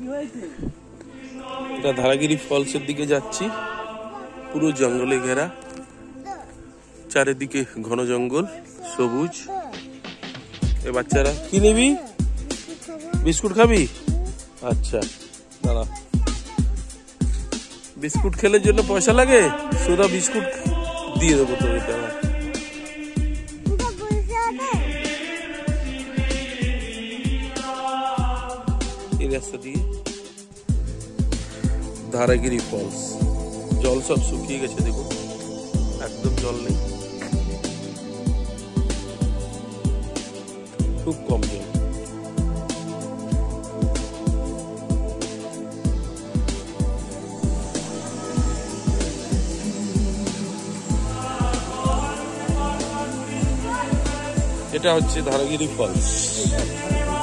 এটা ধারাগিরি ফলসের দিকে যাচ্ছি। পুরো জঙ্গলে ঘেরা, চারিদিকে ঘন জঙ্গল, সবুজ। এ বাচ্চারা কি নিবি? বিস্কুট খাবি? আচ্ছা দাঁড়া। বিস্কুট খেলে জন্য পয়সা লাগে? সোদা বিস্কুট দিয়ে দেবো তোকে। দাঁড়া, এই রাস্তা দিয়ে ধারাগিরি ফলস। জল সব শুকিয়ে গেছে, দেখো একদম জল নেই, খুব কম জল। এটা হচ্ছে ধারাগিরি ফলস।